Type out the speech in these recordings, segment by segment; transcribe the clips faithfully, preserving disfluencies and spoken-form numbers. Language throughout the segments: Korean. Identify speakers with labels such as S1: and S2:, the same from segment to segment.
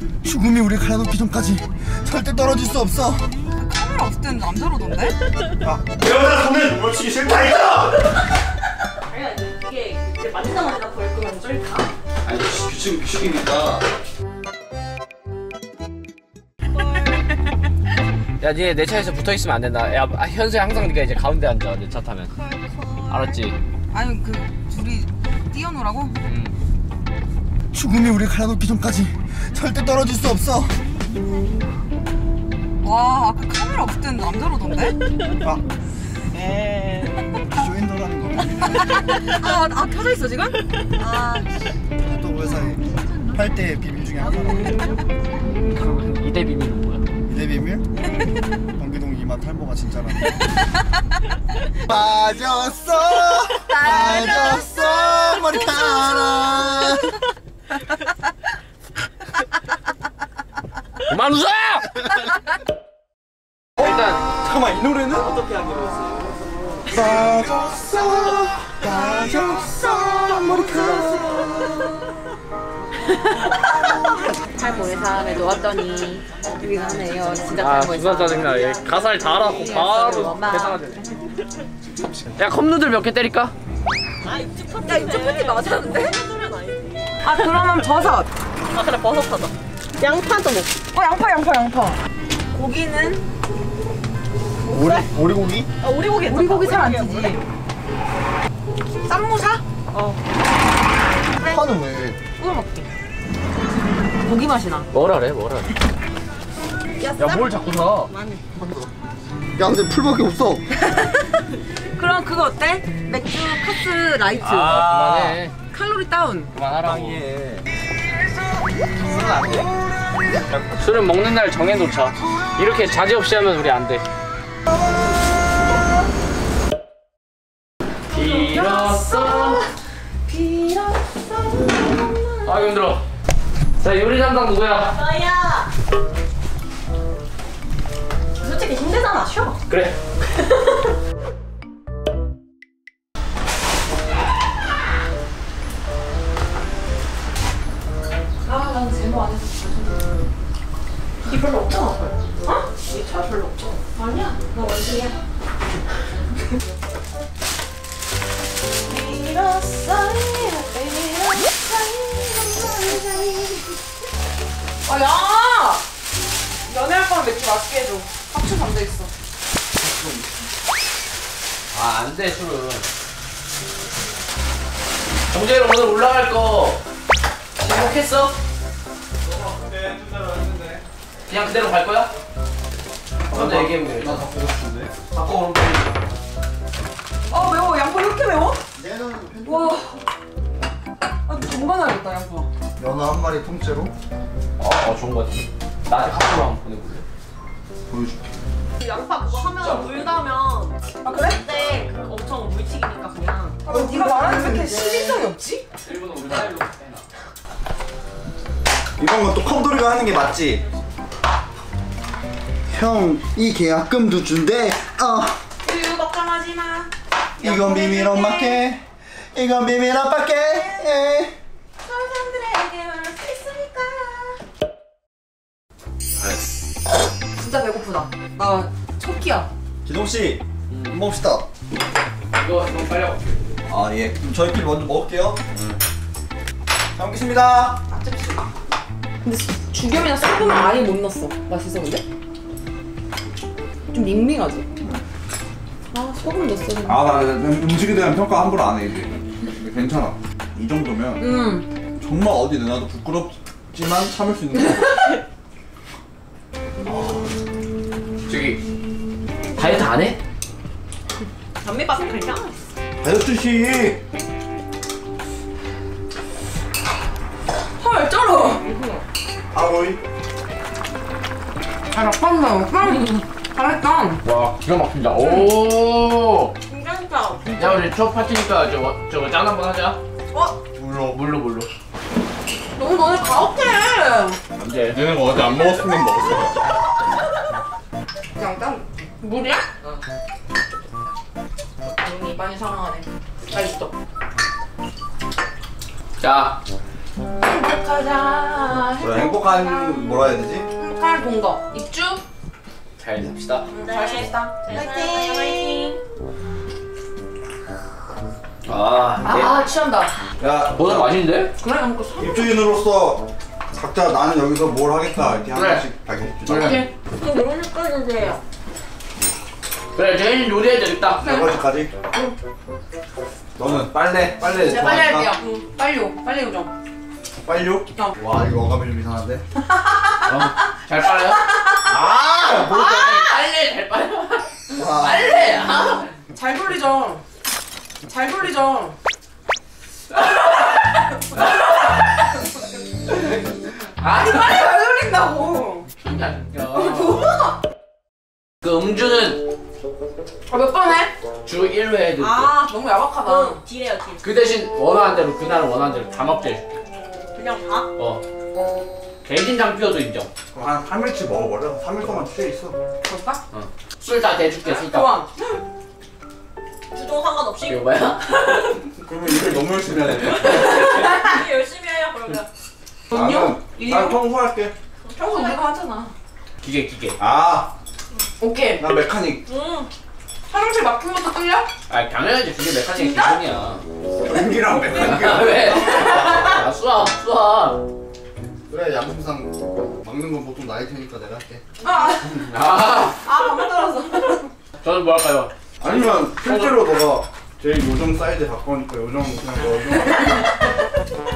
S1: 죽음이 우리 갈라놓기 전까지 절대 떨어질 수 없어.
S2: 카메라 없을 때는 안 저러던데?
S1: 아, 여자 손은 놓치기 싫다 이거!
S3: 아니야, 이게 이제 만지다 만지다 버릴 거면 쫄까?
S1: 아니 규칙 규칙이니까.
S4: 야, 니네 내 차에서 붙어있으면 안 된다. 야, 현수야 항상 네가 이제 가운데 앉아, 내 차 타면. 알았지? 아니,
S2: 그 둘이 뛰어노라고?
S4: 응.
S1: 죽음이 우리 갈라놓기 전까지 절대 떨어질 수 없어.
S2: 와, 아까 카메라 없을 때는 안 저러던데?
S1: 아, 에이, 조인더라는 거.
S2: 아, 아 켜져 있어 지금? 아,
S1: 또 회사에 팔 대 비밀 중에 하나라.
S4: 이 대 비밀은 뭐야?
S1: 이 대 비밀? 경기동 이마 탈모가 진짜라. 빠졌어, 빠졌어 머리카락.
S4: 그만 웃어! 일단
S1: 잠깐만, 이 노래는 어떻게 하기로 했어요? 빠졌어, 빠졌어 머리카락.
S3: 탈모의 삶에 놓았더니 위험해요. 진짜
S4: 아,
S3: 탈모의
S4: 누가 짜증나. 얘 가사를 다 알아고 바로 계산하네. 야, 컵누들 몇 개 때릴까?
S3: 아, 육즙 파티.
S2: 야, 육즙 파티 맞았는데?
S3: 아, 그러면 버섯. 아, 그래, 버섯 하자. 양파도 먹고.
S2: 어, 양파, 양파, 양파. 고기는?
S1: 오리, 오리고기?
S3: 아, 오리고기.
S2: 오리고기 잘 안 치지. 쌈무사?
S3: 어.
S1: 파는 왜?
S3: 구워 먹기. 고기 맛이 나.
S4: 뭐라래, 뭐라래. 야, 뭘 자꾸 사?
S3: 마늘.
S1: 야, 근데 풀밖에 없어.
S2: 그럼 그거 어때? 맥주 카스 라이트.
S4: 아, 그만해.
S2: 칼로리 다운.
S4: 그만하라고. 술은 안 돼. 술은 먹는 날 정해놓자. 이렇게 자제 없이 하면 우리 안 돼. 빌었어, 빌었어. 아, 힘들어. 자, 요리 담당 누구야?
S3: 너야. 솔직히 힘들잖아. 쉬어.
S4: 그래.
S3: 아, 난 제모 안 해서 이 별로 없잖아. 어? 이게 잘 별로 없잖아. 아니야, 나 원숭이야.
S2: 아, 야! 연애할 거면 맥주 맛있게 해줘. 합쳐 잠들있어.
S4: 아, 안 돼, 술은. 정재로 오늘 올라갈 거 지목했어?
S1: 네, 준다로 했는데.
S4: 그냥 그대로 갈 거야? 먼저 얘기해보게.
S1: 나 바꾸고 싶은데.
S4: 바꿔, 그럼.
S2: 아, 매워. 양파 이렇게 매워?
S1: 얘는
S2: 와. 아, 정관하겠다, 양파.
S1: 연어 한 마리 통째로
S4: 어, 어, 좋은 거 같아. 나한테 카톡으로 한번 보내볼래?
S1: 보여줄게.
S3: 양파 그거 하면 물 나면
S2: 아, 그래?
S3: 그때 그 엄청 물튀기니까 그냥.
S2: 아, 왜 네가 말하는 왜 이렇게 신빙성이 없지?
S4: 일본은 우리 스타일로 해놔.
S1: 이런 건 또 컴돌이가 하는 게 맞지? 형, 이 계약금도 준대. 어.
S2: 우유 걱정하지 마.
S1: 이건 비밀 엄마께. 이건 비밀 아빠께. 예.
S2: 사람들에게 말할 수 있으니까. 진짜 배고프다. 나 첫 끼야.
S1: 기동 씨, 밥 먹읍시다.
S4: 이거 너무 빨리 하고.
S1: 아 예. 그럼 저희끼리 먼저 먹을게요. 응. 잘 먹겠습니다.
S2: 근데 죽염이나 소금을 아예 못 넣었어. 맛있어 근데? 좀 밍밍하지? 아, 소금 넣었어.
S5: 아, 나 음식에 대한 평가 함부로 안 해, 이제. 괜찮아. 이 정도면
S2: 음.
S5: 정말 어디 내놔도 부끄럽지만 참을 수 있는 거.
S4: 저기 다이어트 안 해?
S3: 현미밥은 그냥.
S5: 다이어트시!
S2: 헐, 쩔어.
S1: 아보이.
S2: 아, 나빴나? 잘했다.
S4: 와, 기가 막힌다. 오.
S3: 괜찮다.
S4: 야, 우리 첫 파티니까 저거 저거 짠 한번 하자.
S2: 어?
S4: 물로 물로 물로.
S2: 너무 너네 가혹해.
S4: 언제?
S5: 얘네가 어제 안 먹었으면 먹었어.
S2: 그냥 딱 물이야? 응. 눈이 많이 상하네. 맛있어.
S4: 자,
S2: 행복하자.
S1: 그래, 행복한 뭐라 해야 되지?
S2: 행복한 동거. 입주.
S4: 잘 삽시다.
S2: 잘 씁시다. 화이팅.
S4: 아, 네.
S2: 아 취한다.
S1: 야,
S4: 뭐가 맛있는데?
S2: 그래 먹고 사.
S1: 입주인으로서 각자 나는 여기서 뭘 하겠다 이렇게
S4: 그래.
S1: 하나씩 알겠지?
S4: 그래.
S2: 그럼 너무 끓여주세요.
S4: 그래, 제인 요리해 드립다.
S1: 네 번째까지. 너는 빨래, 빨래.
S2: 제가 빨리
S1: 좋아하니까?
S2: 할게요. 응. 빨리요. 빨리 요정.
S1: 빨리요?
S2: 어.
S1: 와 이거 어감이 좀 이상한데?
S4: 어, 잘 빨아요?
S1: 아! 뭘
S4: 빨래 잘 빨아요?
S1: 와.
S4: 빨래! 아.
S2: 잘 돌리죠. 잘 돌리죠.
S4: 아니,
S2: 빨리 잘 돌린다고.
S4: 그 음주는
S2: 아, 몇 번 해?
S4: 주 일 회 해드릴게.
S2: 아 너무 야박하다.
S3: 어, 딜해요 딜.
S4: 그 대신 원하는 대로, 그날은 원하는 대로 다 먹게 해줄게.
S3: 그냥 다?
S4: 어. 개인장 피워도 인정.
S1: 그럼 한 삼 일치 먹어버려. 삼 일 동안 취해 있어.
S2: 그럴까?
S4: 술 다 대줄게, 술 다.
S2: 좋아.
S3: 주종 상관없이
S4: 이거 뭐야?
S1: 그러면 일을 너무 열심히 해야 돼.
S3: 되게 열심히 해요 그러면.
S2: 돈요?
S1: 나는 난 청소할게.
S2: 평소 내가 하잖아.
S4: 기계, 기계.
S1: 아,
S2: 오케이.
S1: 난 메카닉.
S3: 음.
S2: 화장실 막힌 것도 끌려?
S4: 아, 당연하지. 그게 메카닉의
S2: 진짜?
S4: 기본이야.
S1: 전기랑
S4: 아,
S1: 메카닉이랑.
S4: 왜? 아, 수학, 수학.
S1: 그래, 양심상 막는 건 보통 나이 테니까 내가 할게.
S2: 아,
S4: 아,
S2: 아 밥만 떨어졌어.
S4: 저는 뭐 할까요?
S1: 아니면 실제로 너가 제일 요정 사이즈 갖고 오니까 요정 그냥 너 요정.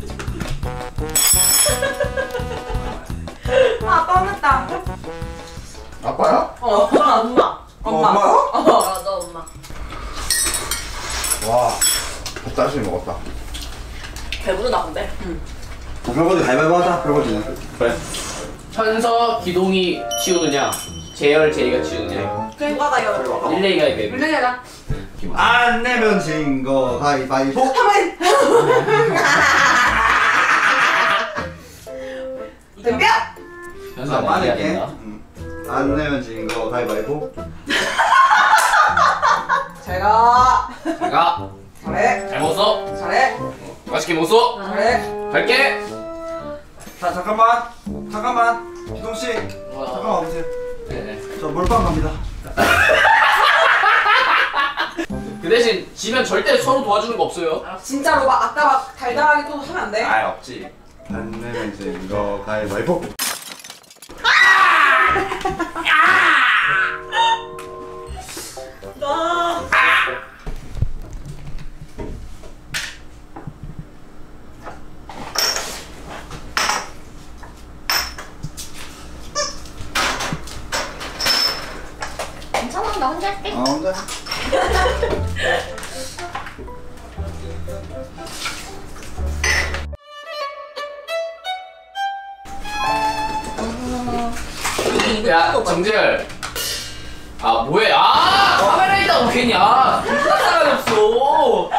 S2: 아, 아빠 혼났다.
S1: 아빠야?
S2: 어,
S3: 엄마 엄마.
S1: 어,
S2: 엄마.
S1: 엄마야?
S3: 어, 너 엄마.
S1: 와, 밥 열심히 먹었다.
S3: 배부르다 근데.
S1: 별거지 가위바위보 하자. 별거지는. 그래.
S4: 천서, 기동이 치우느냐, 재열, 제이가 치우느냐.
S3: 누가 다 열어?
S4: 릴레이가 이게.
S2: 물려내라.
S1: 안 내면 진 거 가위바위보.
S2: 가만히. 덤벼.
S4: 현수
S1: 나
S4: 안
S1: 많을게.
S4: 된다.
S1: 응. 안 내면 진 거 가위바위보.
S2: 잘 가.
S4: 가.
S2: 잘해.
S4: 잘 먹었어?
S2: 잘해.
S4: 맛있게 먹었어?
S2: 잘해.
S4: 갈게.
S1: 자 잠깐만. 잠깐만. 기동 씨. 잠깐만 와보세요.
S4: 네.
S1: 저 몰빵 갑니다.
S4: 그 대신 지면 절대 서로 도와주는 거 없어요.
S2: 진짜로 막 아까 막 달달하게 또 하면 안 돼?
S1: 아 없지. 안 내면 진 거 가위바위보.
S3: 아.
S2: 괜찮아, 나 혼자 할게.
S1: 아 혼자.
S4: 야, 정재열. 아, 뭐해? 아, 카메라 있다고 괜히. 아, 생각 사람이 없어.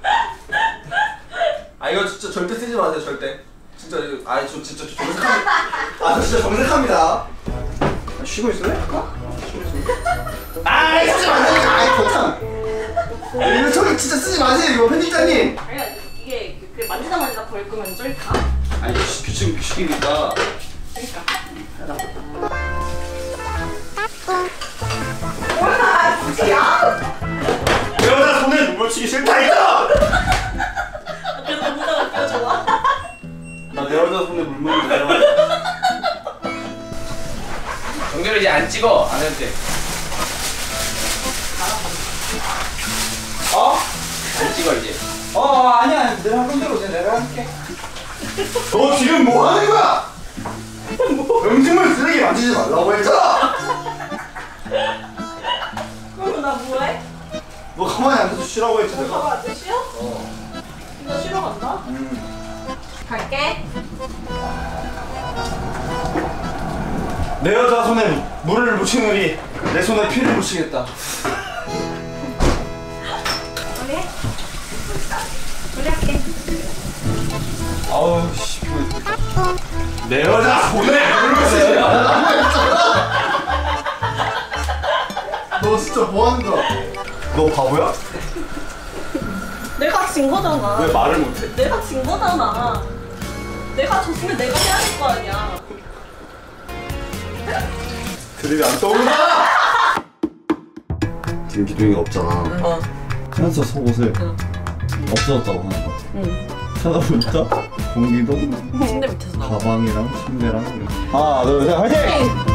S1: 아 이거 진짜 절대 쓰지 마세요 절대. 진짜 이거 아저 진짜 저 정색합니다. 아저 진짜 정색합니다. 아, 쉬고 있을래? 어? 쉬고 있을래? 아 쓰지 마세요. 아이 괜찮아. 이거 저기 진짜 쓰지 마세요 이거 편집자님.
S3: 아니야 이게 그 만지다 만지다 거릴 거면 저리 가.
S1: 아니 규칙 규칙이니까.
S2: 아, 진짜야?
S1: 내 여자 손에 눈물 치기 싫다 이거.
S3: 그래서 문자가 끼워줘봐.
S1: 나 내 여자 손에 물 묻는 거 싫어.
S4: 정재열 이제 안 찍어. 안 해도 돼.
S1: 어?
S4: 안 찍어, 이제.
S1: 어 아니야 내가 하던 대로 내가 할게. 너 지금 뭐 하는 거야? 음식물 쓰레기 만지지 말라고 했잖아.
S3: 그럼 나 뭐해?
S1: 너 가만히 앉아서 쉬라고 했지 내가.
S3: 봐봐 안 쉬어?
S1: 어.
S3: 나 쉬러 간다.
S1: 음.
S3: 갈게.
S1: 내 여자 손에 물을 묻히느니 내 손에 피를 묻히겠다.
S3: 우리 해. 우리 할게.
S1: 아우 씨. 내 여자 손에 물을 묻히지 말라고 했잖아. 너 진짜 뭐 하는 거야? 너 바보야?
S3: 내가 진 거잖아.
S1: 왜 말을 못해?
S3: 내가 진 거잖아. 내가 줬으면 내가 해야 될 거 아니야.
S1: 드립이 안 떠오르나? 지금 기둥이가 없잖아.
S2: 어.
S5: 현서 속옷을 없어졌다고 하는 거.
S2: 응.
S5: 찾아보니까 공기동
S2: 침대 밑에서 나와.
S5: 가방이랑 침대랑 하나 둘 셋 화이팅!